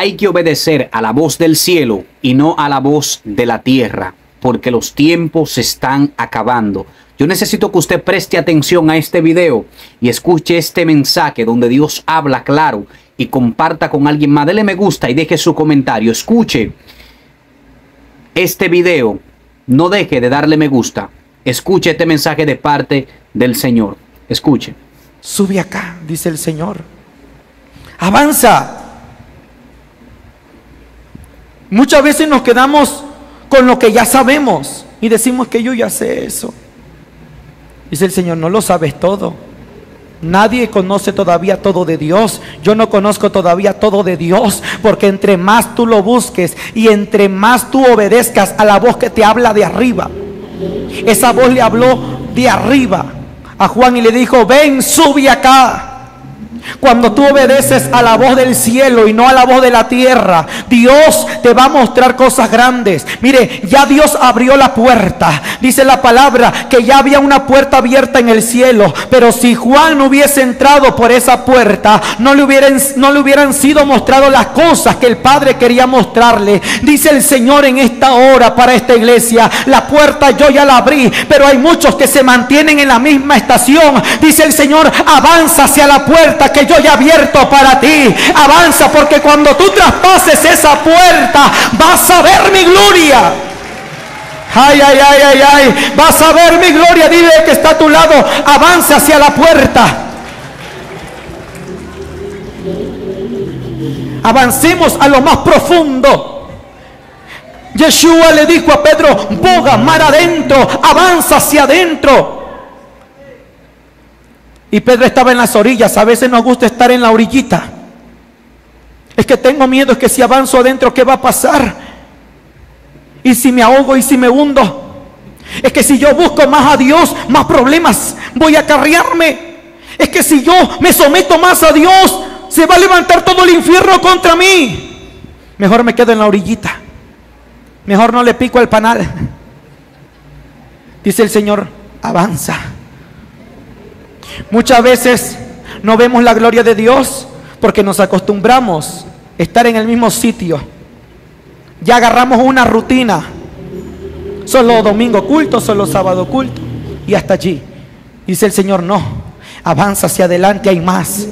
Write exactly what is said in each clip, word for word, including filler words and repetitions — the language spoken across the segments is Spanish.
hay que obedecer a la voz del cielo y no a la voz de la tierra, porque los tiempos se están acabando. Yo necesito que usted preste atención a este video y escuche este mensaje donde Dios habla claro, y comparta con alguien más. Dele me gusta y deje su comentario. Escuche este video, no deje de darle me gusta. Escuche este mensaje de parte del Señor. Escuche. Sube acá, dice el Señor. Avanza. Muchas veces nos quedamos con lo que ya sabemos y decimos que yo ya sé eso. Dice el Señor, no lo sabes todo. Nadie conoce todavía todo de Dios. Yo no conozco todavía todo de Dios, porque entre más tú lo busques y entre más tú obedezcas a la voz que te habla de arriba. Esa voz le habló de arriba a Juan y le dijo, ven, sube acá. Cuando tú obedeces a la voz del cielo y no a la voz de la tierra, Dios te va a mostrar cosas grandes. Mire, ya Dios abrió la puerta. Dice la palabra que ya había una puerta abierta en el cielo, pero si Juan no hubiese entrado por esa puerta, no le hubieran, no le hubieran sido mostradas las cosas que el Padre quería mostrarle. Dice el Señor en esta hora para esta iglesia, la puerta yo ya la abrí, pero hay muchos que se mantienen en la misma estación. Dice el Señor, avanza hacia la puerta que yo ya he abierto para ti. Avanza, porque cuando tú traspases esa puerta vas a ver mi gloria. Ay, ay, ay, ay, ay. Vas a ver mi gloria. Dile que está a tu lado, avanza hacia la puerta. Avancemos a lo más profundo. Yeshua le dijo a Pedro, boga mar adentro, avanza hacia adentro. Y Pedro estaba en las orillas. A veces nos gusta estar en la orillita. Es que tengo miedo, es que si avanzo adentro, ¿qué va a pasar? Y si me ahogo, y si me hundo. Es que si yo busco más a Dios, más problemas voy a acarrearme. Es que si yo me someto más a Dios, se va a levantar todo el infierno contra mí. Mejor me quedo en la orillita. Mejor no le pico al panal. Dice el Señor, avanza. Muchas veces no vemos la gloria de Dios porque nos acostumbramos a estar en el mismo sitio. Ya agarramos una rutina. Solo domingo culto, solo sábado culto, y hasta allí. Dice el Señor, no, avanza hacia adelante, hay más.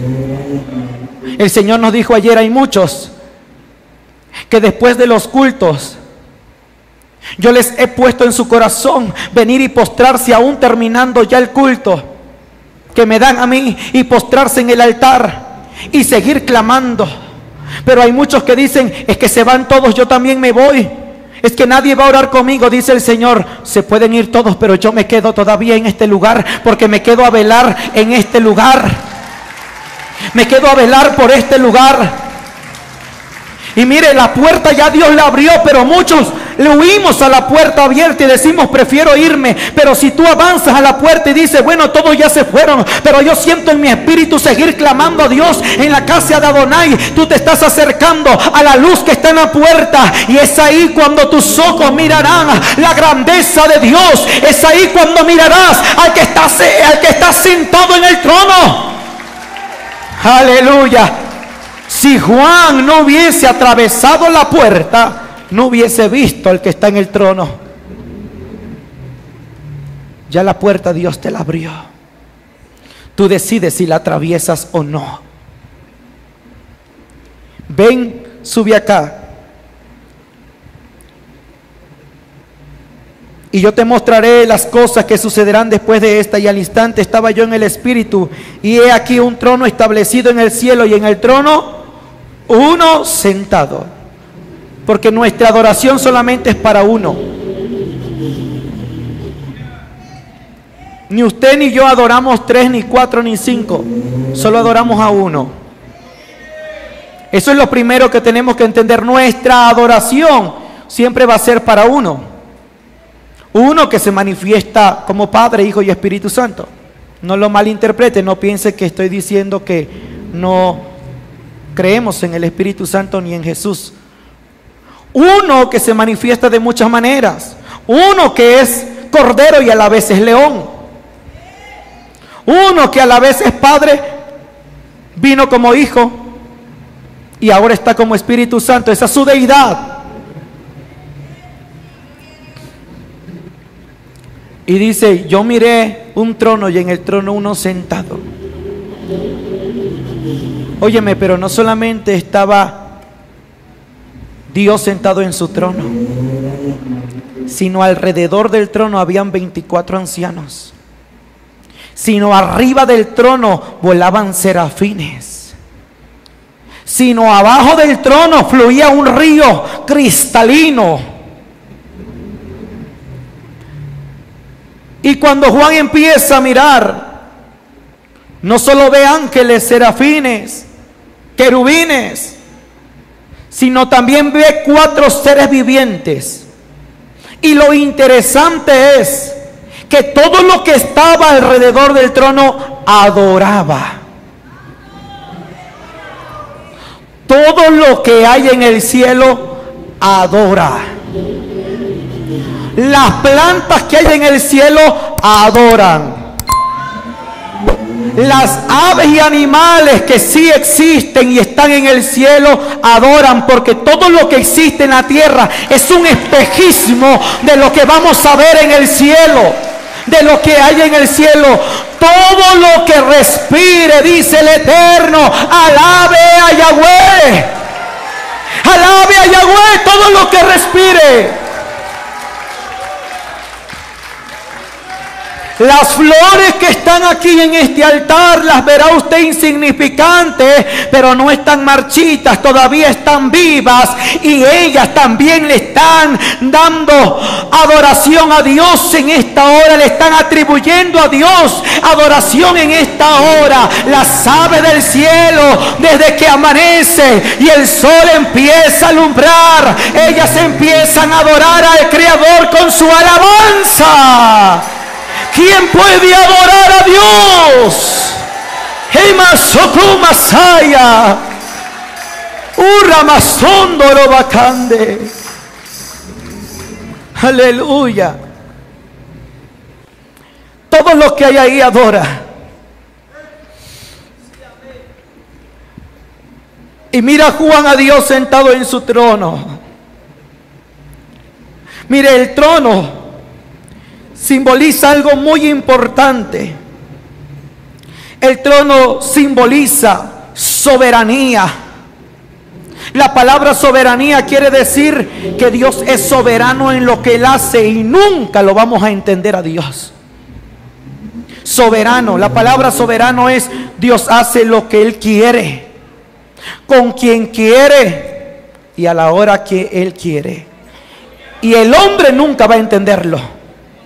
El Señor nos dijo ayer, hay muchos que después de los cultos yo les he puesto en su corazón venir y postrarse aún terminando ya el culto que me dan a mí, y postrarse en el altar y seguir clamando. Pero hay muchos que dicen, es que se van todos, yo también me voy. Es que nadie va a orar conmigo. Dice el Señor, se pueden ir todos, pero yo me quedo todavía en este lugar, porque me quedo a velar en este lugar. Me quedo a velar por este lugar. Y mire, la puerta ya Dios la abrió, pero muchos le huimos a la puerta abierta y decimos, prefiero irme. Pero si tú avanzas a la puerta y dices, bueno, todos ya se fueron, pero yo siento en mi espíritu seguir clamando a Dios en la casa de Adonai, tú te estás acercando a la luz que está en la puerta, y es ahí cuando tus ojos mirarán la grandeza de Dios. Es ahí cuando mirarás al que está, al que está sentado en el trono. Aleluya. Si Juan no hubiese atravesado la puerta, no hubiese visto al que está en el trono. Ya la puerta Dios te la abrió. Tú decides si la atraviesas o no. Ven, sube acá. Y yo te mostraré las cosas que sucederán después de esta. Y al instante estaba yo en el Espíritu, y he aquí un trono establecido en el cielo, y en el trono uno sentado. Porque nuestra adoración solamente es para uno. Ni usted ni yo adoramos tres, ni cuatro, ni cinco. Solo adoramos a uno. Eso es lo primero que tenemos que entender. Nuestra adoración siempre va a ser para uno. Uno que se manifiesta como Padre, Hijo y Espíritu Santo. No lo malinterprete, no piense que estoy diciendo que no creemos en el Espíritu Santo ni en Jesús. Uno que se manifiesta de muchas maneras. Uno que es Cordero y a la vez es León. Uno que a la vez es Padre, vino como Hijo y ahora está como Espíritu Santo. Esa es su deidad. Y dice, yo miré un trono y en el trono uno sentado. Óyeme, pero no solamente estaba Dios sentado en su trono, sino alrededor del trono habían veinticuatro ancianos. Sino arriba del trono volaban serafines. Sino abajo del trono fluía un río cristalino. Y cuando Juan empieza a mirar, no solo ve ángeles, serafines, querubines, sino también ve cuatro seres vivientes. Y lo interesante es que todo lo que estaba alrededor del trono adoraba. Todo lo que hay en el cielo adora. Las plantas que hay en el cielo adoran. Las aves y animales que sí existen y están en el cielo adoran, porque todo lo que existe en la tierra es un espejismo de lo que vamos a ver en el cielo, de lo que hay en el cielo. Todo lo que respire, dice el Eterno, alabe a Yahweh. Alabe a Yahweh todo lo que respire. Las flores que están aquí en este altar las verá usted insignificantes, pero no están marchitas, todavía están vivas, y ellas también le están dando adoración a Dios en esta hora, le están atribuyendo a Dios adoración en esta hora. Las aves del cielo, desde que amanece y el sol empieza a alumbrar, ellas empiezan a adorar al Creador con su alabanza. ¿Quién puede adorar a Dios? Masaya, Uramasondo Bacande. Aleluya. Todo lo que hay ahí adora. Y mira Juan a Dios sentado en su trono. Mire, el trono simboliza algo muy importante. El trono simboliza soberanía. La palabra soberanía quiere decir que Dios es soberano en lo que Él hace, y nunca lo vamos a entender a Dios. Soberano, la palabra soberano es Dios hace lo que Él quiere, con quien quiere y a la hora que Él quiere. Y el hombre nunca va a entenderlo.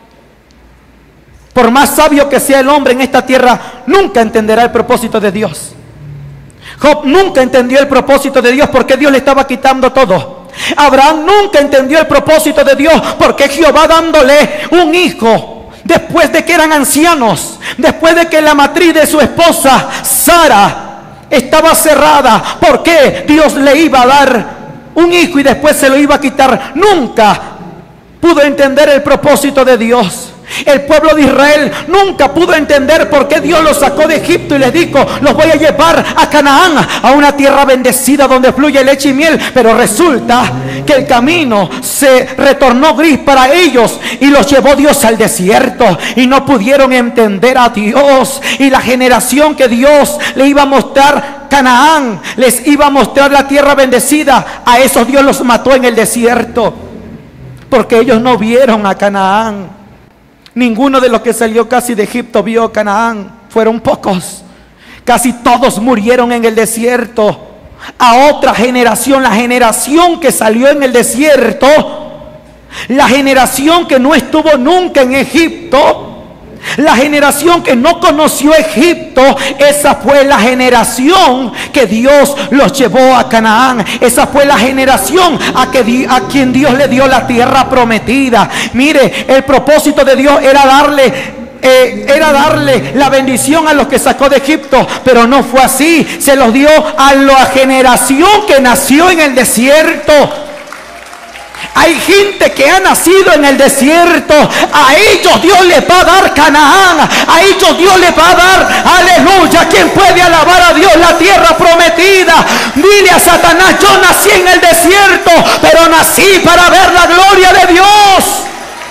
Por más sabio que sea el hombre en esta tierra, nunca entenderá el propósito de Dios. Job nunca entendió el propósito de Dios, porque Dios le estaba quitando todo. Abraham nunca entendió el propósito de Dios, porque Jehová dándole un hijo después de que eran ancianos, después de que la matriz de su esposa Sara estaba cerrada, ¿por qué Dios le iba a dar un hijo y después se lo iba a quitar? Nunca pudo entender el propósito de Dios. El pueblo de Israel nunca pudo entender por qué Dios los sacó de Egipto y les dijo: los voy a llevar a Canaán, a una tierra bendecida donde fluye leche y miel. Pero resulta que el camino se retornó gris para ellos y los llevó Dios al desierto, y no pudieron entender a Dios. Y la generación que Dios le iba a mostrar Canaán, les iba a mostrar la tierra bendecida, a esos Dios los mató en el desierto, porque ellos no vieron a Canaán. Ninguno de los que salió casi de Egipto vio Canaán. Fueron pocos. Casi todos murieron en el desierto. A otra generación, la generación que salió en el desierto, la generación que no estuvo nunca en Egipto, la generación que no conoció Egipto, esa fue la generación que Dios los llevó a Canaán. Esa fue la generación a, que, a quien Dios le dio la tierra prometida. Mire, el propósito de Dios era darle eh, era darle la bendición a los que sacó de Egipto, pero no fue así. Se los dio a la generación que nació en el desierto. Hay gente que ha nacido en el desierto. A ellos Dios les va a dar Canaán. A ellos Dios les va a dar, aleluya. ¿Quién puede alabar a Dios? La tierra prometida. Dile a Satanás: yo nací en el desierto, pero nací para ver la gloria de Dios.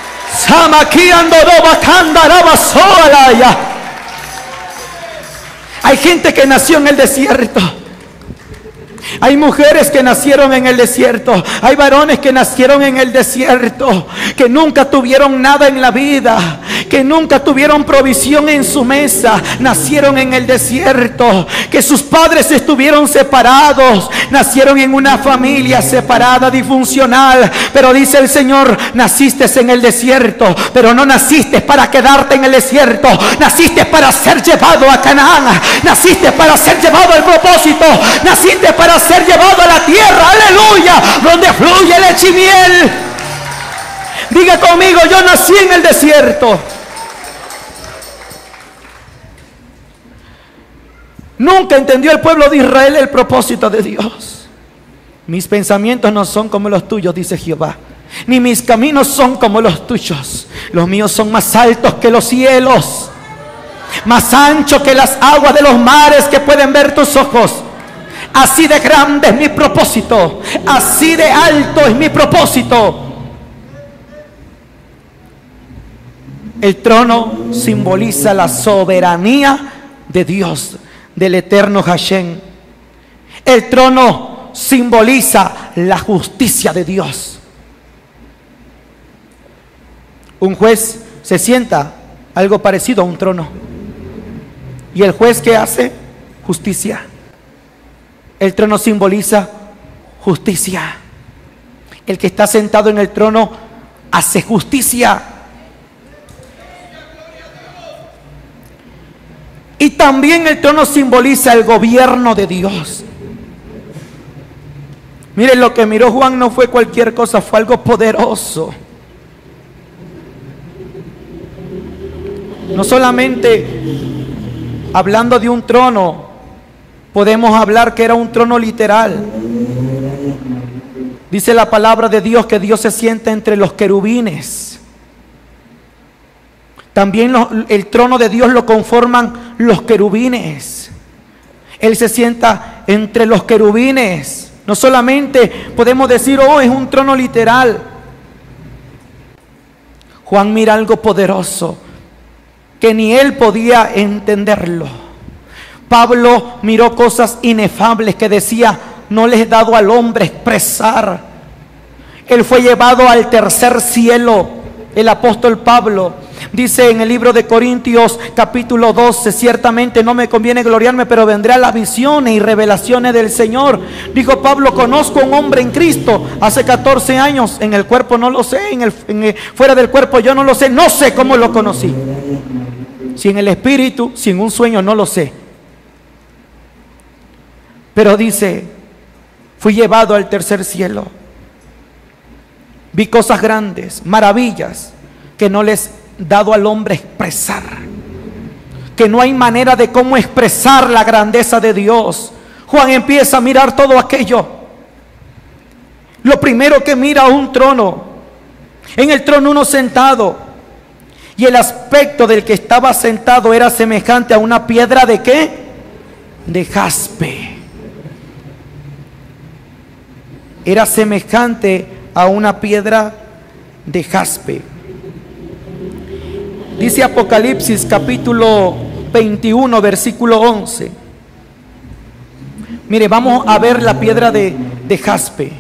Hay gente que nació en el desierto. Hay mujeres que nacieron en el desierto. Hay varones que nacieron en el desierto, que nunca tuvieron nada en la vida, que nunca tuvieron provisión en su mesa. Nacieron en el desierto. Que sus padres estuvieron separados. Nacieron en una familia separada, disfuncional. Pero dice el Señor: naciste en el desierto, pero no naciste para quedarte en el desierto. Naciste para ser llevado a Canaán. Naciste para ser llevado al propósito. Naciste para ser llevado a la tierra, aleluya, donde fluye leche y miel. Diga conmigo: yo nací en el desierto. Nunca entendió el pueblo de Israel el propósito de Dios. Mis pensamientos no son como los tuyos, dice Jehová, ni mis caminos son como los tuyos. Los míos son más altos que los cielos, más anchos que las aguas de los mares que pueden ver tus ojos. Así de grande es mi propósito, así de alto es mi propósito. El trono simboliza la soberanía de Dios, del eterno Hashem. El trono simboliza la justicia de Dios. Un juez se sienta algo parecido a un trono. ¿Y el juez qué hace? Justicia. El trono simboliza justicia. El que está sentado en el trono hace justicia. Y también el trono simboliza el gobierno de Dios. Miren, lo que miró Juan no fue cualquier cosa, fue algo poderoso. No solamente hablando de un trono, podemos hablar que era un trono literal. Dice la palabra de Dios que Dios se sienta entre los querubines. También lo, el trono de Dios lo conforman los querubines. Él se sienta entre los querubines. No solamente podemos decir: oh, es un trono literal. Juan mira algo poderoso que ni él podía entenderlo. Pablo miró cosas inefables que decía: no les he dado al hombre expresar. Él fue llevado al tercer cielo. El apóstol Pablo dice en el libro de Corintios capítulo doce: ciertamente no me conviene gloriarme, pero vendré a las visiones y revelaciones del Señor. Dijo Pablo: conozco a un hombre en Cristo hace catorce años, en el cuerpo no lo sé, en el, en el, fuera del cuerpo yo no lo sé, no sé cómo lo conocí, si en el espíritu, si en un sueño, no lo sé. Pero dice: fui llevado al tercer cielo. Vi cosas grandes, maravillas, que no les he dado al hombre expresar. Que no hay manera de cómo expresar la grandeza de Dios. Juan empieza a mirar todo aquello. Lo primero que mira, un trono. En el trono uno sentado. Y el aspecto del que estaba sentado era semejante a una piedra de ¿qué? De jaspe. Era semejante a una piedra de jaspe. Dice Apocalipsis capítulo veintiuno versículo once. Mire, vamos a ver la piedra de, de jaspe.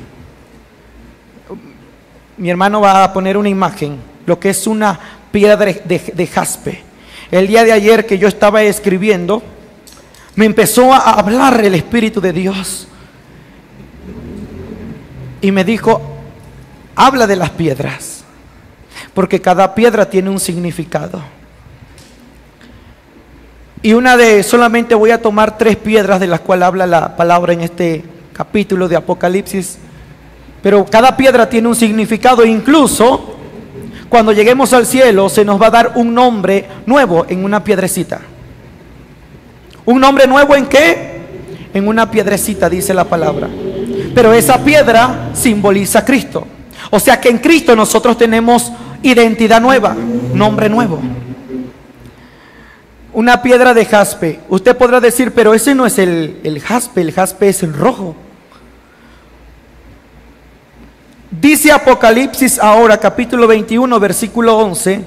Mi hermano va a poner una imagen, lo que es una piedra de, de, de jaspe. El día de ayer que yo estaba escribiendo, me empezó a hablar el Espíritu de Dios y me dijo: habla de las piedras, porque cada piedra tiene un significado. Y una de, solamente voy a tomar tres piedras de las cuales habla la palabra en este capítulo de Apocalipsis, pero cada piedra tiene un significado. Incluso cuando lleguemos al cielo se nos va a dar un nombre nuevo en una piedrecita. ¿Un nombre nuevo en qué? En una piedrecita, dice la palabra. Pero esa piedra simboliza a Cristo. O sea que en Cristo nosotros tenemos identidad nueva, nombre nuevo. Una piedra de jaspe. Usted podrá decir, pero ese no es el, el jaspe, el jaspe es el rojo. Dice Apocalipsis ahora, capítulo veintiuno, versículo once.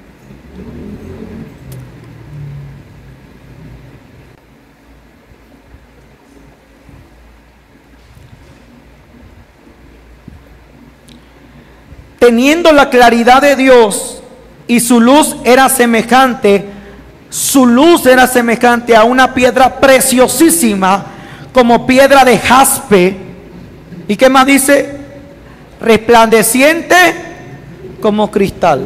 Teniendo la claridad de Dios y su luz era semejante, su luz era semejante a una piedra preciosísima, como piedra de jaspe. ¿Y qué más dice? Resplandeciente como cristal.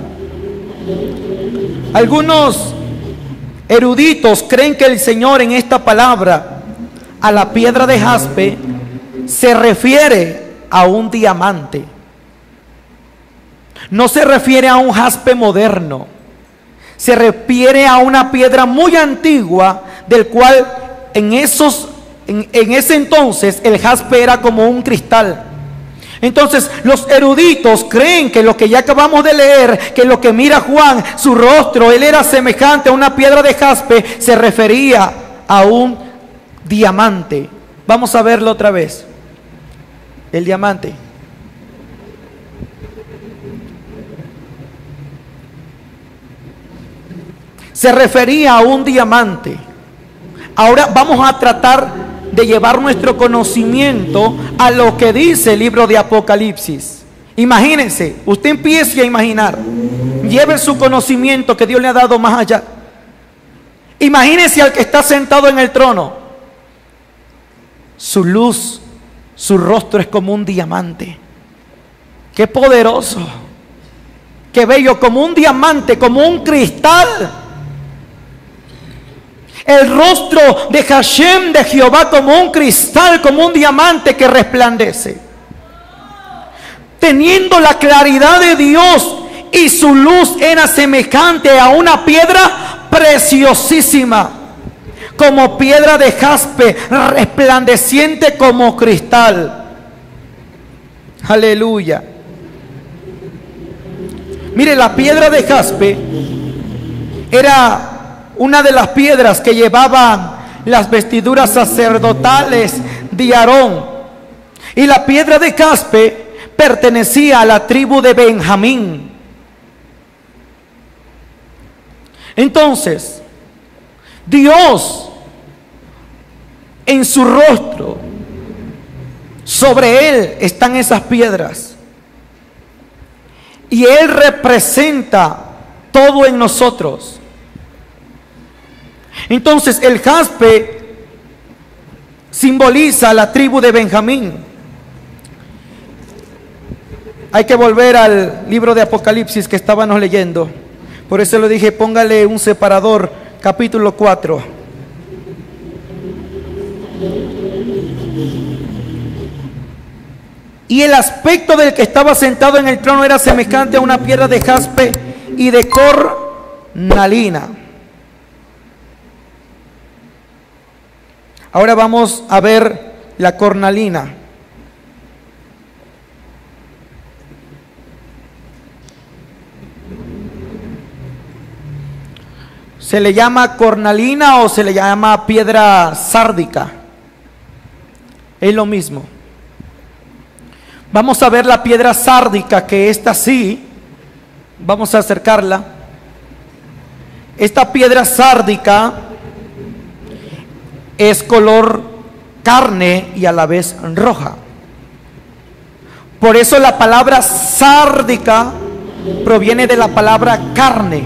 Algunos eruditos creen que el Señor en esta palabra, a la piedra de jaspe, se refiere a un diamante. No se refiere a un jaspe moderno. Se refiere a una piedra muy antigua, del cual en, esos, en, en ese entonces el jaspe era como un cristal. Entonces los eruditos creen que lo que ya acabamos de leer, que lo que mira Juan, su rostro, él era semejante a una piedra de jaspe, se refería a un diamante. Vamos a verlo otra vez. El diamante. Se refería a un diamante. Ahora vamos a tratar de llevar nuestro conocimiento a lo que dice el libro de Apocalipsis. Imagínense, usted empiece a imaginar, lleve su conocimiento que Dios le ha dado más allá. Imagínense al que está sentado en el trono. Su luz, su rostro es como un diamante. Qué poderoso, qué bello, como un diamante, como un cristal. El rostro de Hashem, de Jehová, como un cristal, como un diamante que resplandece. Teniendo la claridad de Dios, y su luz era semejante a una piedra preciosísima, como piedra de jaspe, resplandeciente como cristal. Aleluya. Mire, la piedra de jaspe era una de las piedras que llevaban las vestiduras sacerdotales de Aarón. Y la piedra de jaspe pertenecía a la tribu de Benjamín. Entonces, Dios en su rostro, sobre él están esas piedras. Y él representa todo en nosotros. Entonces el jaspe simboliza la tribu de Benjamín. Hay que volver al libro de Apocalipsis que estábamos leyendo. Por eso le dije, póngale un separador, capítulo cuatro. Y el aspecto del que estaba sentado en el trono era semejante a una piedra de jaspe y de cornalina. Ahora vamos a ver la cornalina. ¿Se le llama cornalina o se le llama piedra sárdica? Es lo mismo. Vamos a ver la piedra sárdica, que esta sí, vamos a acercarla. Esta piedra sárdica es color carne y a la vez roja. Por eso la palabra sárdica proviene de la palabra carne.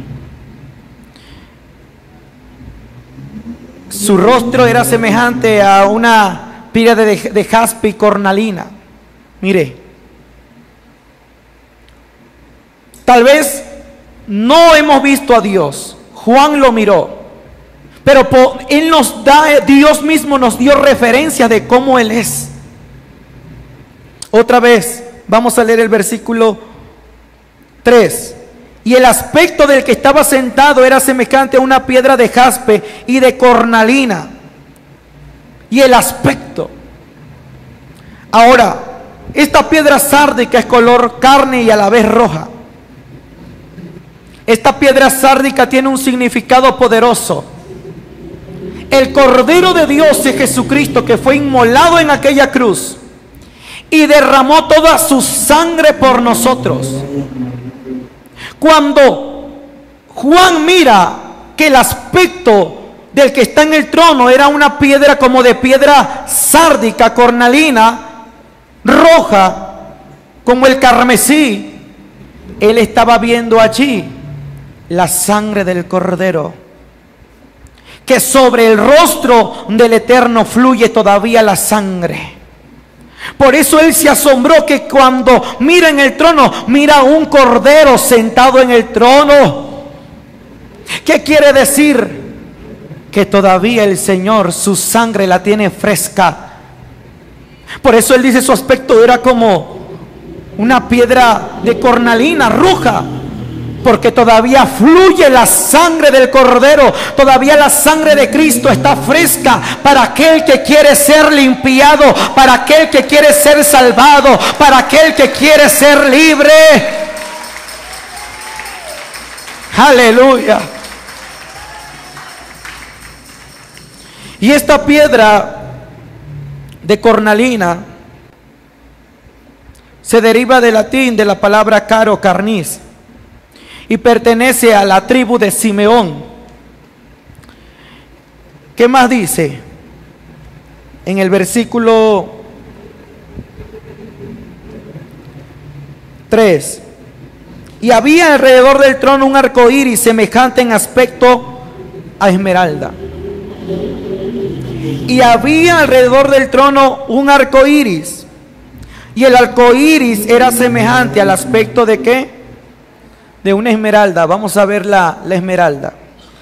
Su rostro era semejante a una piedra de, de jaspe y cornalina. Mire, tal vez no hemos visto a Dios. Juan lo miró, pero él nos da, Dios mismo nos dio referencia de cómo él es. Otra vez, vamos a leer el versículo tres. Y el aspecto del que estaba sentado era semejante a una piedra de jaspe y de cornalina. Y el aspecto. Ahora, esta piedra sárdica es color carne y a la vez roja. Esta piedra sárdica tiene un significado poderoso. El Cordero de Dios es Jesucristo, que fue inmolado en aquella cruz y derramó toda su sangre por nosotros. Cuando Juan mira que el aspecto del que está en el trono era una piedra como de piedra sárdica, cornalina, roja, como el carmesí, él estaba viendo allí la sangre del Cordero, que sobre el rostro del Eterno fluye todavía la sangre. Por eso él se asombró que cuando mira en el trono, mira un Cordero sentado en el trono. ¿Qué quiere decir? Que todavía el Señor, su sangre la tiene fresca. Por eso él dice, su aspecto era como una piedra de cornalina roja, porque todavía fluye la sangre del Cordero, todavía la sangre de Cristo está fresca para aquel que quiere ser limpiado, para aquel que quiere ser salvado, para aquel que quiere ser libre. Aleluya. Y esta piedra de cornalina se deriva del latín de la palabra caro, carnis, y pertenece a la tribu de Simeón. ¿Qué más dice? En el versículo tres. Y había alrededor del trono un arco iris semejante en aspecto a esmeralda. Y había alrededor del trono un arco iris. Y el arco iris era semejante al aspecto de ¿qué? De una esmeralda. Vamos a ver la, la esmeralda.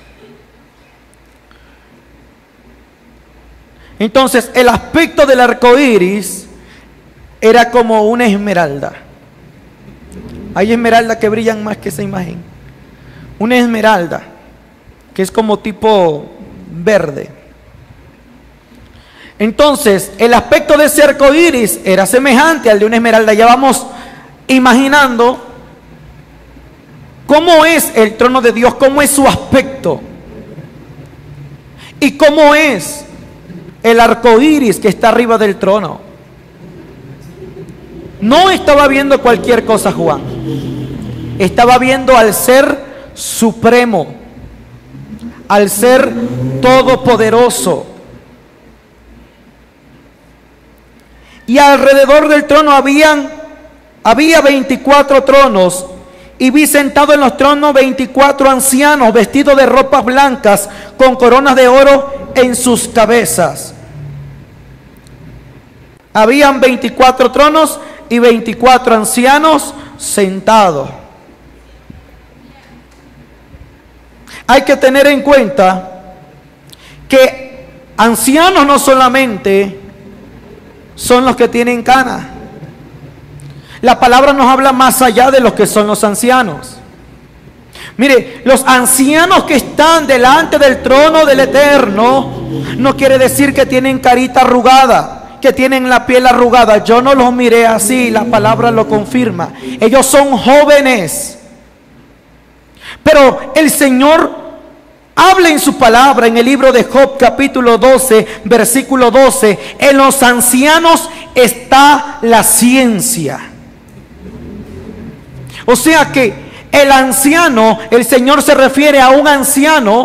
Entonces, el aspecto del arco iris era como una esmeralda. Hay esmeraldas que brillan más que esa imagen. Una esmeralda que es como tipo verde. Entonces, el aspecto de ese arco iris era semejante al de una esmeralda. Ya vamos imaginando cómo es el trono de Dios, cómo es su aspecto y cómo es el arco iris que está arriba del trono. No estaba viendo cualquier cosa Juan, estaba viendo al Ser Supremo, al Ser Todopoderoso. Y alrededor del trono habían, había veinticuatro tronos, y vi sentado en los tronos veinticuatro ancianos vestidos de ropas blancas con coronas de oro en sus cabezas. Habían veinticuatro tronos y veinticuatro ancianos sentados. Hay que tener en cuenta que ancianos no solamente son los que tienen canas. La palabra nos habla más allá de los que son los ancianos. Mire, los ancianos que están delante del trono del Eterno no quiere decir que tienen carita arrugada, que tienen la piel arrugada. Yo no los miré así, la palabra lo confirma. Ellos son jóvenes. Pero el Señor habla en su palabra en el libro de Job capítulo doce, versículo doce. En los ancianos está la ciencia. O sea que el anciano, el Señor se refiere a un anciano,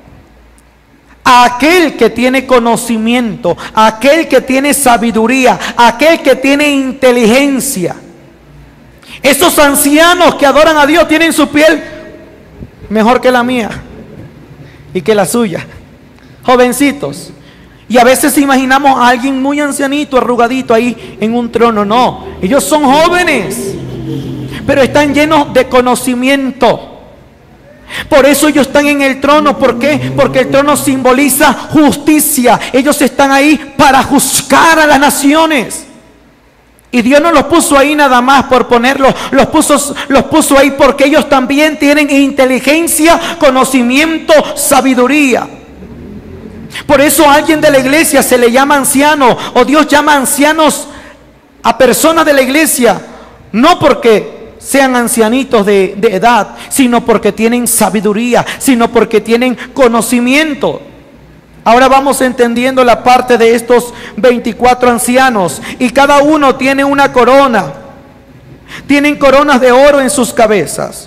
a aquel que tiene conocimiento, a aquel que tiene sabiduría, a aquel que tiene inteligencia. Esos ancianos que adoran a Dios tienen su piel mejor que la mía y que la suya, jovencitos. Y a veces imaginamos a alguien muy ancianito, arrugadito ahí en un trono. No, ellos son jóvenes, pero están llenos de conocimiento. Por eso ellos están en el trono. ¿Por qué? Porque el trono simboliza justicia. Ellos están ahí para juzgar a las naciones. Y Dios no los puso ahí nada más por ponerlos, los puso, los puso ahí porque ellos también tienen inteligencia, conocimiento, sabiduría. Por eso a alguien de la iglesia se le llama anciano, o Dios llama ancianos a personas de la iglesia, no porque sean ancianitos de, de edad, sino porque tienen sabiduría, sino porque tienen conocimiento. Ahora vamos entendiendo la parte de estos veinticuatro ancianos, y cada uno tiene una corona. Tienen coronas de oro en sus cabezas.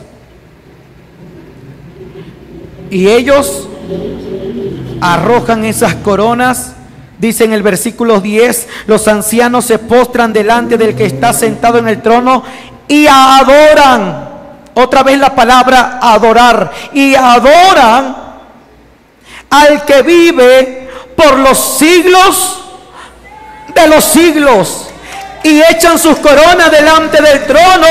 Y ellos arrojan esas coronas. Dice en el versículo diez, los ancianos se postran delante del que está sentado en el trono y adoran. Otra vez la palabra adorar. Y adoran al que vive por los siglos de los siglos. Y echan sus coronas delante del trono.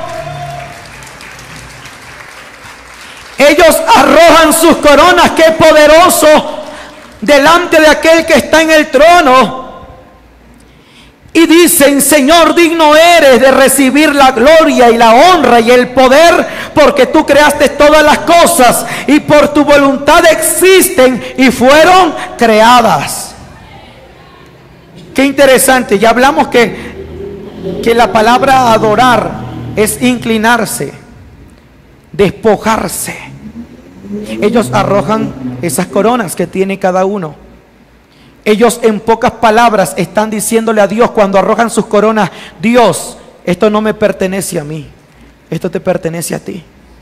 Ellos arrojan sus coronas, qué poderoso, delante de aquel que está en el trono. Y dicen: Señor, digno eres de recibir la gloria y la honra y el poder, porque tú creaste todas las cosas y por tu voluntad existen y fueron creadas. Qué interesante. Ya hablamos que, que la palabra adorar es inclinarse, despojarse. Ellos arrojan esas coronas que tiene cada uno. Ellos en pocas palabras están diciéndole a Dios cuando arrojan sus coronas: Dios, esto no me pertenece a mí, esto te pertenece a ti.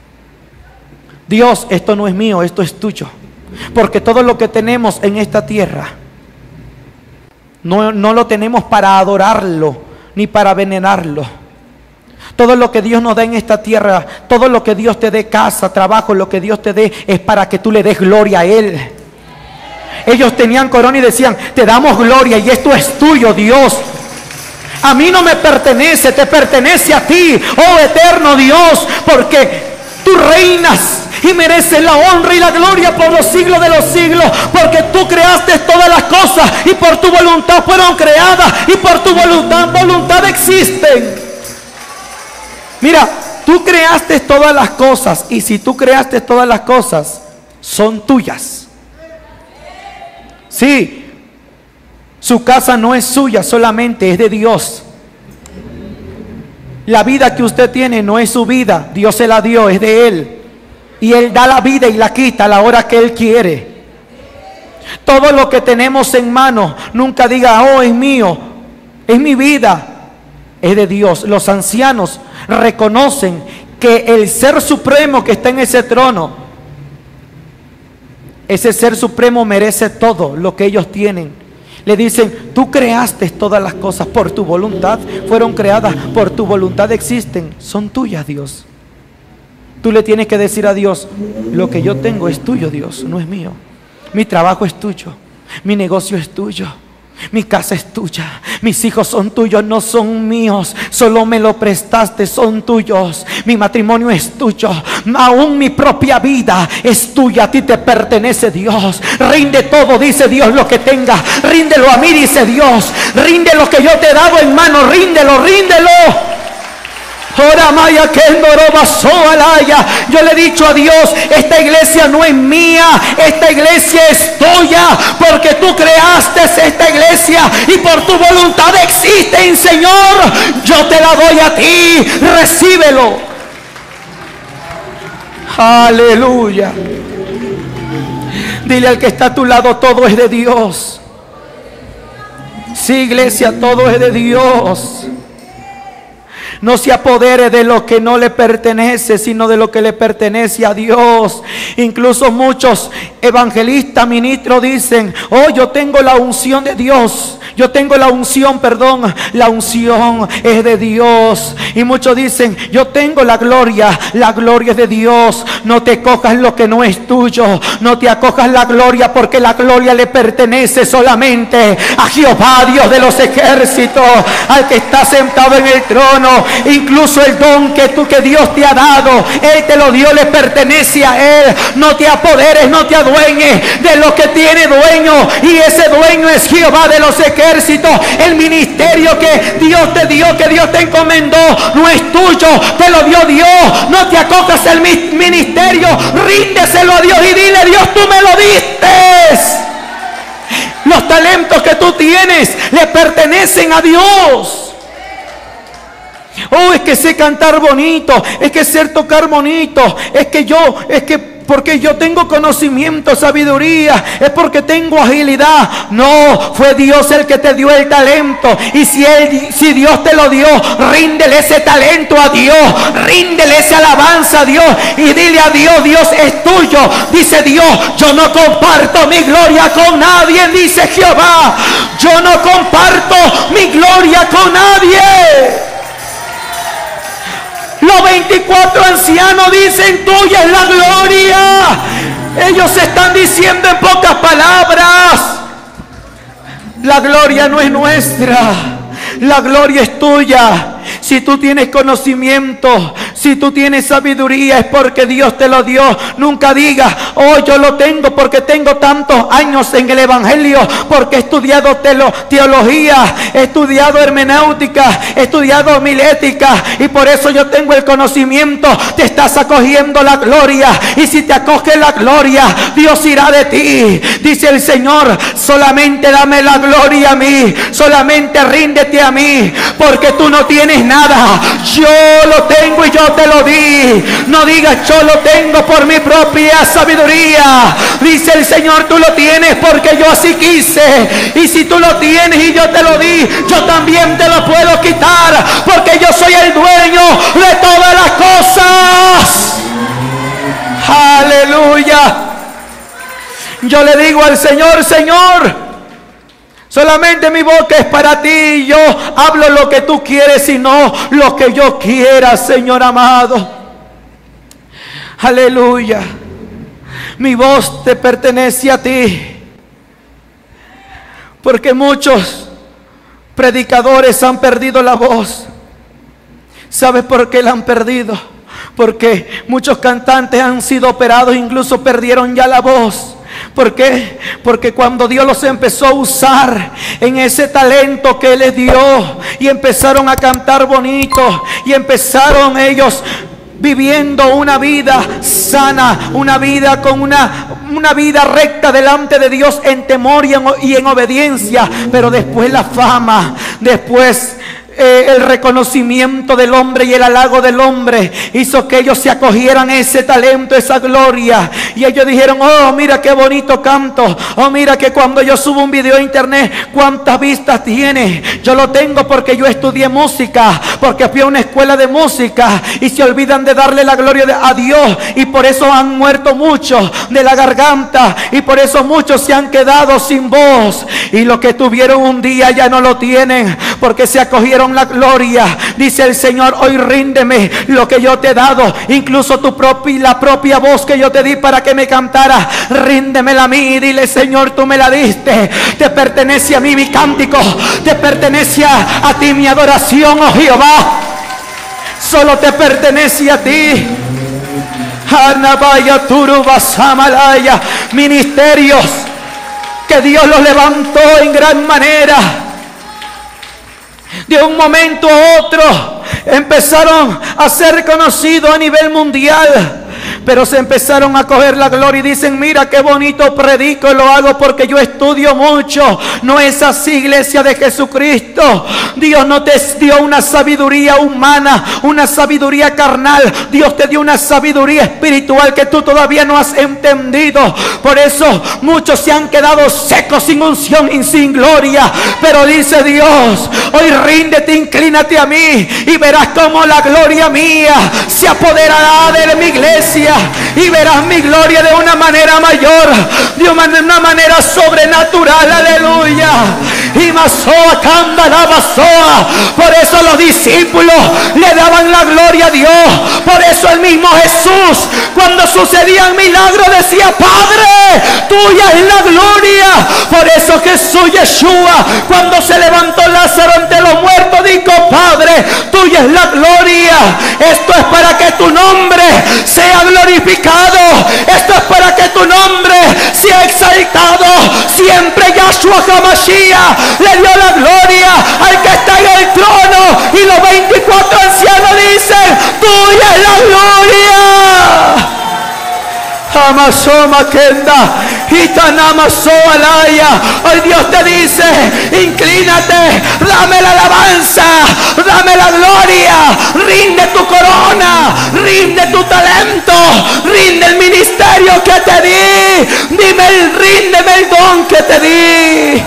Dios, esto no es mío, esto es tuyo. Porque todo lo que tenemos en esta tierra no, no lo tenemos para adorarlo ni para venerarlo. Todo lo que Dios nos da en esta tierra, todo lo que Dios te dé, casa, trabajo, lo que Dios te dé, es para que tú le des gloria a Él. Ellos tenían corona y decían: te damos gloria y esto es tuyo, Dios. A mí no me pertenece, te pertenece a ti, oh eterno Dios, porque tú reinas y mereces la honra y la gloria por los siglos de los siglos, porque tú creaste todas las cosas y por tu voluntad fueron creadas y por tu voluntad, voluntad existen. Mira, tú creaste todas las cosas, y si tú creaste todas las cosas, son tuyas. Sí, su casa no es suya solamente, es de Dios. La vida que usted tiene no es su vida, Dios se la dio, es de Él. Y Él da la vida y la quita a la hora que Él quiere. Todo lo que tenemos en mano, nunca diga: oh, es mío, es mi vida. Es de Dios. Los ancianos reconocen que el ser supremo que está en ese trono, ese ser supremo merece todo lo que ellos tienen. Le dicen: tú creaste todas las cosas por tu voluntad, fueron creadas por tu voluntad, existen, son tuyas, Dios. Tú le tienes que decir a Dios: lo que yo tengo es tuyo, Dios, no es mío. Mi trabajo es tuyo, mi negocio es tuyo, mi casa es tuya, mis hijos son tuyos, no son míos, solo me lo prestaste, son tuyos. Mi matrimonio es tuyo, aún mi propia vida es tuya, a ti te pertenece, Dios. Rinde todo, dice Dios, lo que tenga, ríndelo a mí, dice Dios. Rinde lo que yo te he dado en mano, ríndelo, ríndelo. Yo le he dicho a Dios: esta iglesia no es mía, esta iglesia es tuya, porque tú creaste esta iglesia y por tu voluntad existen, Señor. Yo te la doy a ti, recíbelo. Aleluya. Dile al que está a tu lado: todo es de Dios. Sí, iglesia, todo es de Dios. No se apodere de lo que no le pertenece, sino de lo que le pertenece a Dios. Incluso muchos evangelistas, ministros dicen: oh, yo tengo la unción de Dios. Yo tengo la unción, perdón, la unción es de Dios. Y muchos dicen: yo tengo la gloria, la gloria es de Dios. No te cojas lo que no es tuyo, no te acojas la gloria, porque la gloria le pertenece solamente a Jehová, Dios de los ejércitos, al que está sentado en el trono. Incluso el don que tú, que Dios te ha dado, Él te lo dio, le pertenece a Él. No te apoderes, no te adueñes de lo que tiene dueño, y ese dueño es Jehová de los ejércitos. El ministerio que Dios te dio, que Dios te encomendó, no es tuyo, te lo dio Dios. No te acojas el ministerio, ríndeselo a Dios y dile: Dios, tú me lo diste. Los talentos que tú tienes le pertenecen a Dios. que sé cantar bonito, es que sé tocar bonito, es que yo, es que porque yo tengo conocimiento, sabiduría, es porque tengo agilidad. No, fue Dios el que te dio el talento. Y si, él, si Dios te lo dio, ríndele ese talento a Dios, ríndele esa alabanza a Dios y dile a Dios: Dios es tuyo. Dice Dios: yo no comparto mi gloria con nadie, dice Jehová. Yo no comparto mi gloria con nadie. Los veinticuatro ancianos dicen: tuya es la gloria. Ellos están diciendo en pocas palabras: la gloria no es nuestra, la gloria es tuya. Si tú tienes conocimiento, si tú tienes sabiduría, es porque Dios te lo dio. Nunca digas: oh, yo lo tengo porque tengo tantos años en el evangelio, porque he estudiado teología, he estudiado hermenéutica, he estudiado homilética, y por eso yo tengo el conocimiento. Te estás acogiendo la gloria, y si te acoge la gloria, Dios irá de ti. Dice el Señor: solamente dame la gloria a mí, solamente ríndete a mí, porque tú no tienes nada, yo lo tengo y yo te lo di. No digas: yo lo tengo por mi propia sabiduría. Dice el Señor: tú lo tienes porque yo así quise. Y si tú lo tienes y yo te lo di, yo también te lo puedo quitar, porque yo soy el dueño de todas las cosas. Aleluya. Yo le digo al Señor: Señor, solamente mi boca es para ti. Yo hablo lo que tú quieres y no lo que yo quiera, Señor amado. Aleluya. Mi voz te pertenece a ti. Porque muchos predicadores han perdido la voz. ¿Sabes por qué la han perdido? Porque muchos cantantes han sido operados, incluso perdieron ya la voz. ¿Por qué? Porque cuando Dios los empezó a usar en ese talento que Él les dio, y empezaron a cantar bonito, y empezaron ellos viviendo una vida sana, una vida con una, una vida recta delante de Dios, en temor y en, y en obediencia. Pero después la fama, después Eh, el reconocimiento del hombre y el halago del hombre hizo que ellos se acogieran a ese talento, esa gloria, y ellos dijeron: oh, mira qué bonito canto, oh, mira que cuando yo subo un video a internet, cuántas vistas tiene. Yo lo tengo porque yo estudié música, porque fui a una escuela de música, y se olvidan de darle la gloria a Dios, y por eso han muerto muchos de la garganta, y por eso muchos se han quedado sin voz, y lo que tuvieron un día ya no lo tienen, porque se acogieron la gloria. Dice el Señor: hoy ríndeme lo que yo te he dado, incluso tu propia, la propia voz que yo te di para que me cantara, ríndemela a mí. Y dile: Señor, tú me la diste, te pertenece a mí mi cántico, te pertenece a, a ti mi adoración, oh Jehová, solo te pertenece a ti. Anabaya Turuba Samalaya, ministerios que Dios los levantó en gran manera. De un momento a otro empezaron a ser conocidos a nivel mundial, pero se empezaron a coger la gloria y dicen: mira qué bonito predico, y lo hago porque yo estudio mucho. No es así, iglesia de Jesucristo. Dios no te dio una sabiduría humana, una sabiduría carnal. Dios te dio una sabiduría espiritual que tú todavía no has entendido. Por eso muchos se han quedado secos, sin unción y sin gloria. Pero dice Dios: hoy ríndete, inclínate a mí, y verás cómo la gloria mía se apoderará de mi iglesia, y verás mi gloria de una manera mayor, de una manera sobrenatural. Aleluya. Y Masoa canta la Masoa. Por eso los discípulos le daban la gloria a Dios. Por eso el mismo Jesús, cuando sucedían milagros, decía: Padre, tuya es la gloria. Por eso Jesús, Yeshua, cuando se levantó Lázaro ante los muertos, dijo: Padre, tuya es la gloria. Esto es para que tu nombre sea glorificado. Esto es para que tu nombre sea exaltado. Siempre Yahshua HaMashiach le dio la gloria al que está en el trono, y los veinticuatro ancianos dicen: tuya es la gloria. Amasoma Kenda, Itanamasoa Laya. Hoy Dios te dice: inclínate, dame la alabanza, dame la gloria, rinde tu corona, rinde tu talento, rinde el ministerio que te di. Dime, ríndeme el don que te di.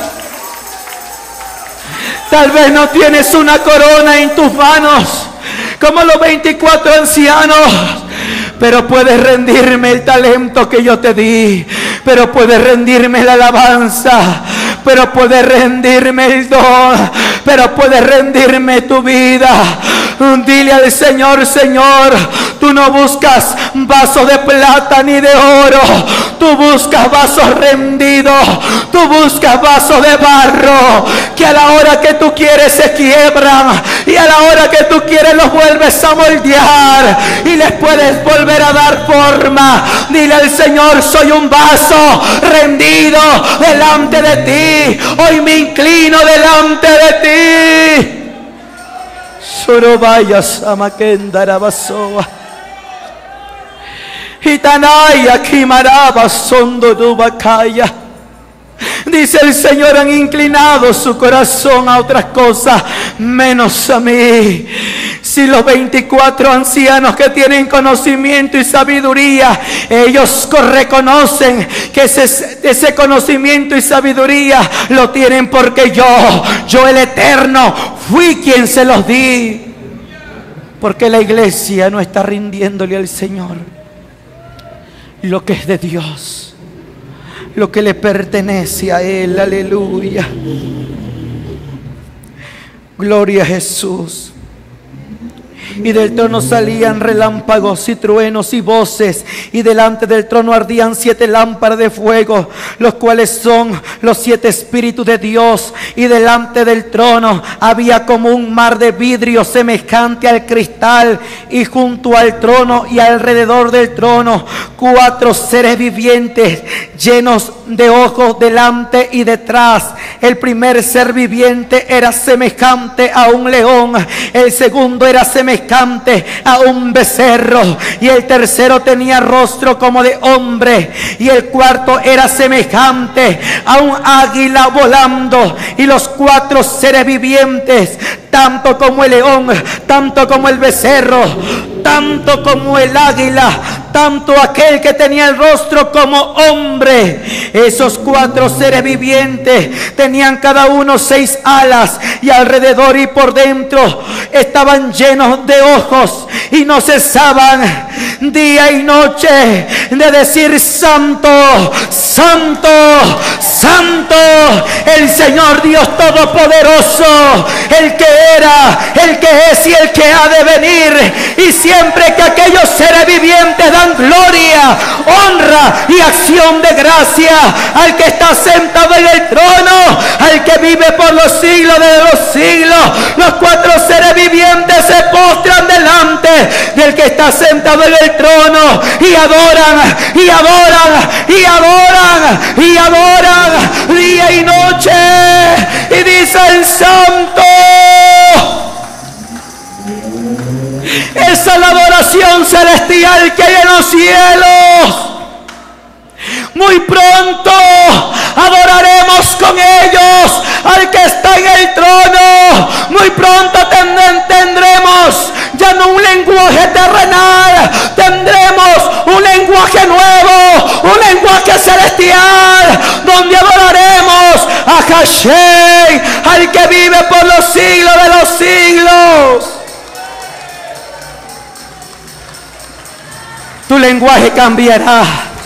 Tal vez no tienes una corona en tus manos como los veinticuatro ancianos, pero puedes rendirme el talento que yo te di, pero puedes rendirme la alabanza, pero puedes rendirme el don, pero puedes rendirme tu vida. Dile al Señor: Señor, tú no buscas vasos de plata ni de oro, tú buscas vasos rendidos, tú buscas vasos de barro, que a la hora que tú quieres se quiebran, y a la hora que tú quieres los vuelves a moldear y les puedes volver a dar forma. Dile al Señor: soy un vaso rendido delante de ti, hoy me inclino delante de ti. Sorobaya Samakendara Basoa Hitanaya Kimaraba Sondo Dubakaya. Dice el Señor: han inclinado su corazón a otras cosas menos a mí. Si los veinticuatro ancianos que tienen conocimiento y sabiduría, ellos reconocen que ese, ese conocimiento y sabiduría lo tienen porque yo, yo el Eterno, fui quien se los di. Porque la iglesia no está rindiéndole al Señor lo que es de Dios, lo que le pertenece a Él. Aleluya. Gloria a Jesús. Y del trono salían relámpagos y truenos y voces, y delante del trono ardían siete lámparas de fuego, los cuales son los siete espíritus de Dios. Y delante del trono había como un mar de vidrio semejante al cristal, y junto al trono y alrededor del trono cuatro seres vivientes llenos de ojos delante y detrás. El primer ser viviente era semejante a un león, el segundo era semejante a un becerro, y el tercero tenía rostro como de hombre, y el cuarto era semejante a un águila volando. Y los cuatro seres vivientes, tanto como el león, tanto como el becerro, tanto como el águila, tanto aquel que tenía el rostro como hombre, esos cuatro seres vivientes tenían cada uno seis alas, y alrededor y por dentro estaban llenos de ojos, y no cesaban día y noche de decir: santo, santo, santo, el Señor Dios Todopoderoso, el que era, el que es y el que ha de venir. Y siempre que aquellos seres vivientes dan gloria, honra y acción de gracia al que está sentado en el trono, al que vive por los siglos de los siglos, los cuatro seres vivientes se postran delante del que está sentado en el trono y adoran, y adoran, y adoran, y adoran día y noche, y dicen: santo. Esa es la adoración celestial que hay en los cielos. Muy pronto adoraremos con ellos al que está en el trono. Muy pronto tendremos ya no un lenguaje terrenal, tendremos un lenguaje nuevo, un lenguaje celestial, donde adoraremos a Hashem, al que vive por los siglos de los siglos. Tu lenguaje cambiará.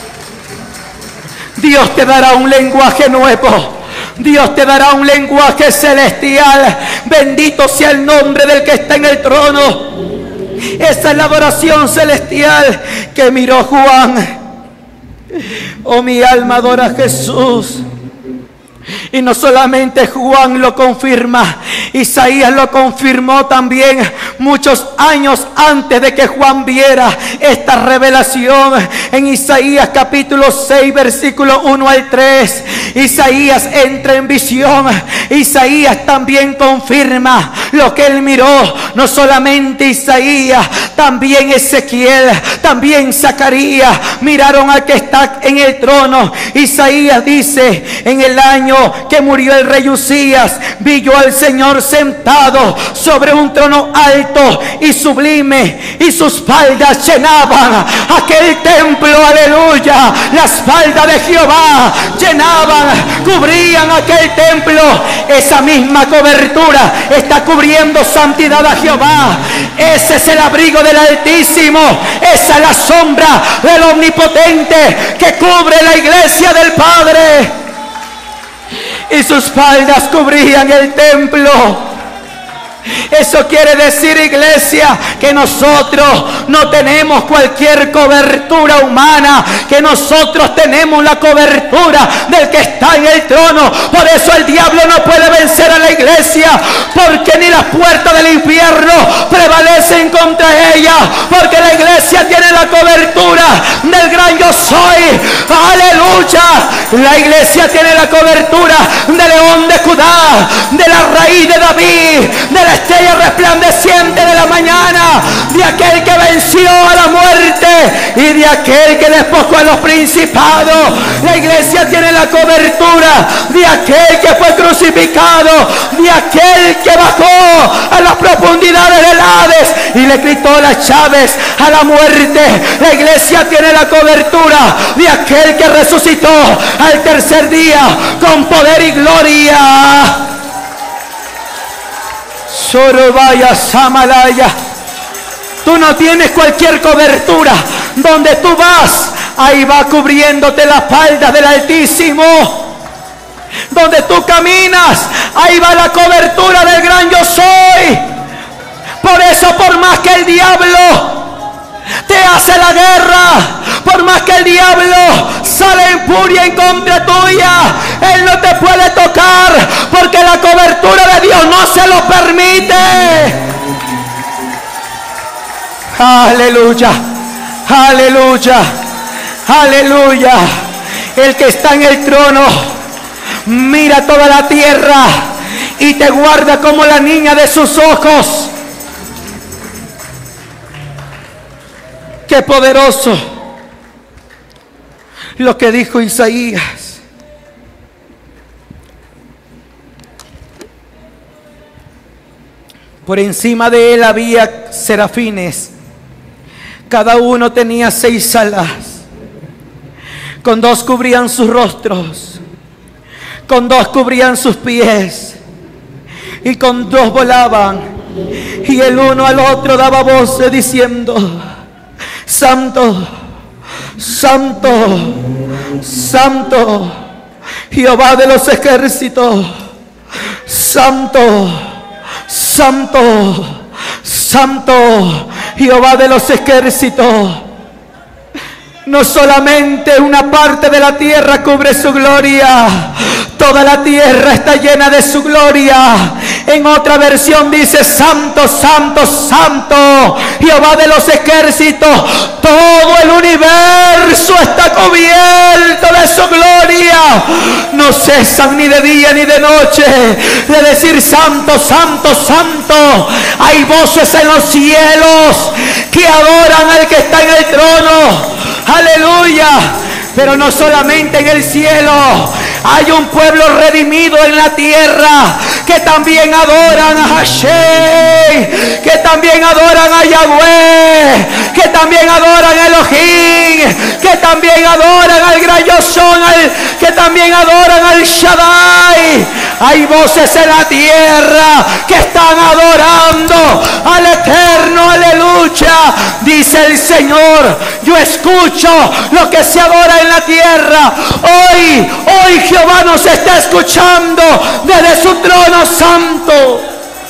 Dios te dará un lenguaje nuevo. Dios te dará un lenguaje celestial. Bendito sea el nombre del que está en el trono. Esa es la adoración celestial que miró Juan. Oh, mi alma adora a Jesús. Y no solamente Juan lo confirma, Isaías lo confirmó también muchos años antes de que Juan viera esta revelación. En Isaías capítulo seis versículo uno al tres, Isaías entra en visión. Isaías también confirma lo que él miró. No solamente Isaías, también Ezequiel, también Zacarías miraron al que está en el trono. Isaías dice: en el año que murió el rey Usías, vi yo al Señor sentado sobre un trono alto y sublime, y sus faldas llenaban aquel templo. Aleluya. Las faldas de Jehová llenaban, cubrían aquel templo. Esa misma cobertura está cubriendo santidad a Jehová. Ese es el abrigo del Altísimo. Esa es la sombra del Omnipotente que cubre la iglesia del Padre. Y sus faldas cubrían el templo. Eso quiere decir, iglesia, que nosotros no tenemos cualquier cobertura humana, que nosotros tenemos la cobertura del que está en el trono. Por eso el diablo no puede vencer a la iglesia, porque ni las puertas del infierno prevalecen contra ella, porque la iglesia tiene la cobertura del gran yo soy. Aleluya. La iglesia tiene la cobertura del león de Judá, de la raíz de David, de la estrella resplandeciente de la mañana, de aquel que venció a la muerte y de aquel que despojó a los principados. La iglesia tiene la cobertura de aquel que fue crucificado, de aquel que bajó a las profundidades del Hades y le quitó las llaves a la muerte. La iglesia tiene la cobertura de aquel que resucitó al tercer día con poder y gloria. Sorobaya Samalaya. Tú no tienes cualquier cobertura. Donde tú vas, ahí va cubriéndote la falda del Altísimo. Donde tú caminas, ahí va la cobertura del gran yo soy. Por eso, por más que el diablo te hace la guerra, por más que el diablo sale en furia en contra tuya, él no te puede tocar, porque la cobertura de Dios no se lo permite. Aleluya, aleluya, aleluya. El que está en el trono mira toda la tierra y te guarda como la niña de sus ojos. Qué poderoso lo que dijo Isaías. Por encima de él había serafines. Cada uno tenía seis alas. Con dos cubrían sus rostros. Con dos cubrían sus pies. Y con dos volaban. Y el uno al otro daba voces diciendo: Santo, Santo, Santo, Jehová de los ejércitos. Santo, Santo, Santo, Jehová de los ejércitos. No solamente una parte de la tierra cubre su gloria, toda la tierra está llena de su gloria. En otra versión dice: Santo, Santo, Santo, Jehová de los ejércitos. Todo el universo está cubierto de su gloria. No cesan ni de día ni de noche de decir: Santo, Santo, Santo. Hay voces en los cielos que adoran al que está en el trono. Aleluya. Pero no solamente en el cielo, hay un pueblo redimido en la tierra que también adoran a Hashem, que también adoran a Yahweh, que también adoran a Elohim, que también adoran al gran yo soy, que también adoran al Shaddai. Hay voces en la tierra que están adorando al Eterno. Aleluya. Dice el Señor: yo escucho lo que se adora en la tierra. Hoy, hoy Jehová nos está escuchando desde su trono santo.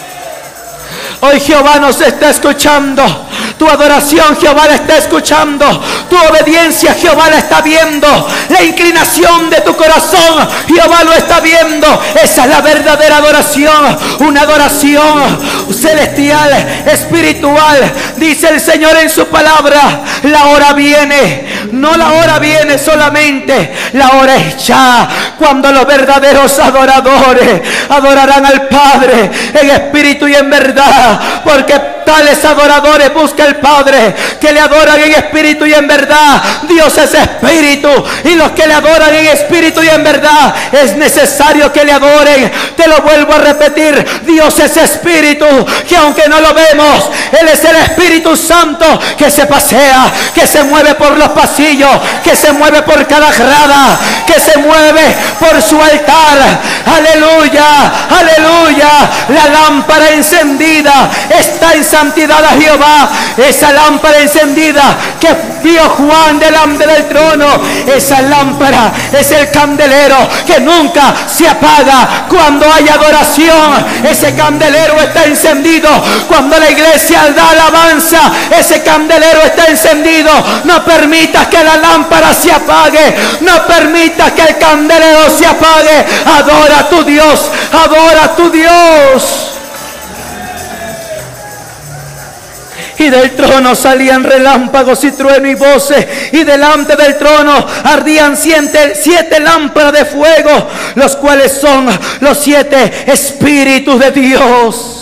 Hoy Jehová nos está escuchando. Tu adoración Jehová la está escuchando. Tu obediencia Jehová la está viendo. La inclinación de tu corazón Jehová lo está viendo. Esa es la verdadera adoración. Una adoración celestial, espiritual. Dice el Señor en su palabra: la hora viene. No la hora viene solamente. La hora es ya, cuando los verdaderos adoradores adorarán al Padre en espíritu y en verdad. Porque tales adoradores busca el Padre, que le adoran en espíritu y en verdad. Dios es espíritu, y los que le adoran en espíritu y en verdad es necesario que le adoren. Te lo vuelvo a repetir, Dios es espíritu, que aunque no lo vemos, Él es el Espíritu Santo que se pasea, que se mueve por los pasillos, que se mueve por cada grada, que se mueve por su altar. Aleluya, aleluya. La lámpara encendida está en santidad a Jehová. Esa lámpara encendida que vio Juan delante del trono, esa lámpara es el candelero que nunca se apaga cuando hay adoración. Ese candelero está encendido cuando la iglesia da alabanza. Ese candelero está encendido. No permitas que la lámpara se apague. No permitas que el candelero se apague. Adora a tu Dios. Adora a tu Dios. Y del trono salían relámpagos y trueno y voces, y delante del trono ardían siete, siete lámparas de fuego, los cuales son los siete espíritus de Dios.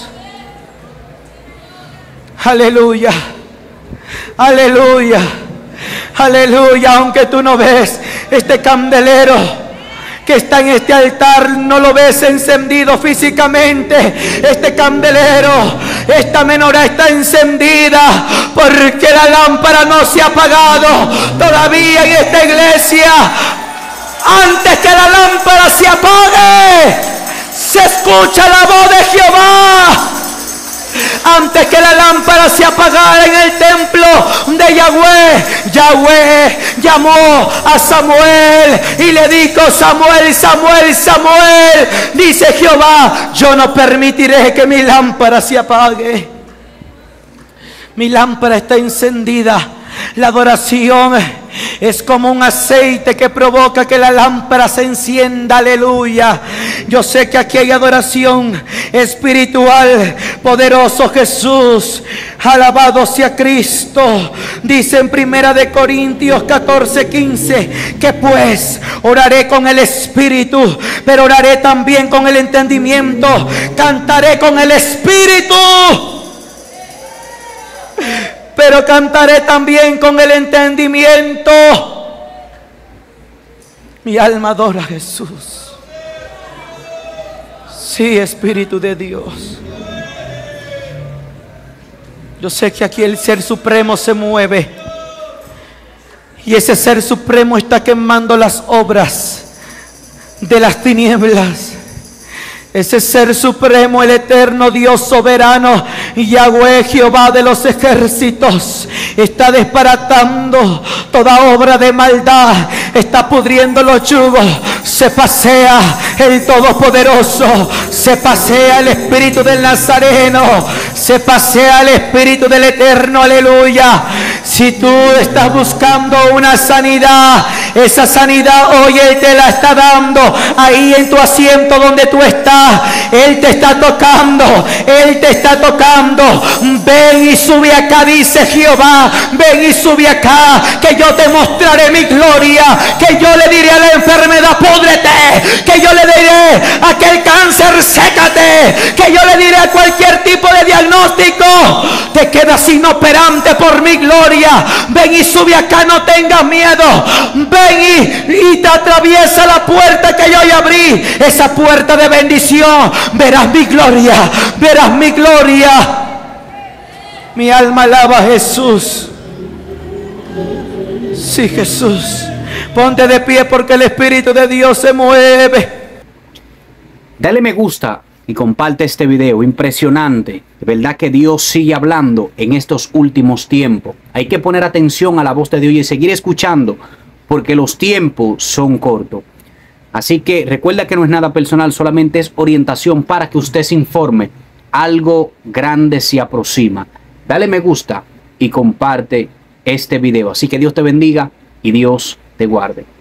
Aleluya, aleluya, aleluya. Aunque tú no ves este candelero que está en este altar, no lo ves encendido físicamente, este candelero, esta menorá está encendida porque la lámpara no se ha apagado todavía en esta iglesia. Antes que la lámpara se apague, se escucha la voz de Jehová. Antes que la lámpara se apagara en el templo de Yahweh, Yahweh llamó a Samuel y le dijo: Samuel, Samuel, Samuel. Dice Jehová: yo no permitiré que mi lámpara se apague. Mi lámpara está encendida. La adoración es como un aceite que provoca que la lámpara se encienda. Aleluya. Yo sé que aquí hay adoración espiritual. Poderoso Jesús. Alabado sea Cristo. Dice en primera de Corintios catorce, quince, que pues oraré con el espíritu, pero oraré también con el entendimiento. Cantaré con el espíritu, pero cantaré también con el entendimiento. Mi alma adora a Jesús. Sí, Espíritu de Dios. Yo sé que aquí el Ser Supremo se mueve. Y ese Ser Supremo está quemando las obras de las tinieblas. Ese Ser Supremo, el eterno Dios soberano, Yahweh, Jehová de los ejércitos, está desbaratando toda obra de maldad, está pudriendo los yugos. Se pasea el Todopoderoso, se pasea el Espíritu del Nazareno, se pasea el Espíritu del Eterno. Aleluya. Si tú estás buscando una sanidad, esa sanidad hoy Él te la está dando. Ahí en tu asiento donde tú estás, Él te está tocando, Él te está tocando. Ven y sube acá, dice Jehová. Ven y sube acá, que yo te mostraré mi gloria. Que yo le diré a la enfermedad: púdrete. Que yo le diré a aquel cáncer: sécate. Que yo le diré a cualquier tipo de diagnóstico: te quedas inoperante por mi gloria. Ven y sube acá, no tengas miedo. Ven y, y te atraviesa la puerta que yo ya abrí, esa puerta de bendición. Verás mi gloria, verás mi gloria. Mi alma alaba a Jesús. Sí, Jesús. Ponte de pie porque el Espíritu de Dios se mueve. Dale me gusta y comparte este video. Impresionante. De verdad que Dios sigue hablando en estos últimos tiempos. Hay que poner atención a la voz de Dios y seguir escuchando, porque los tiempos son cortos. Así que recuerda que no es nada personal, solamente es orientación para que usted se informe. Algo grande se aproxima. Dale me gusta y comparte este video. Así que Dios te bendiga y Dios te guarde.